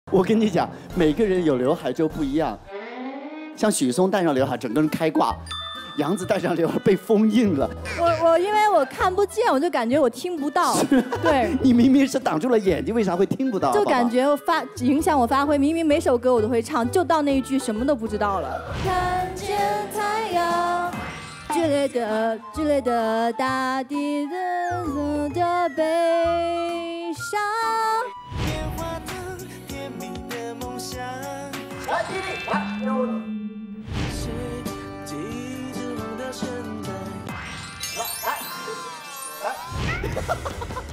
我跟你讲，每个人有刘海就不一样。像许嵩戴上刘海，整个人开挂；杨紫戴上刘海被封印了。 我因为我看不见，我就感觉我听不到。对， 你明明是挡住了眼睛，为啥会听不到？ 就感觉影响我发挥。明明每首歌我都会唱，就到那一句什么都不知道了。看见太阳，剧烈的大地的悲伤。棉花糖，甜蜜的梦想。 来。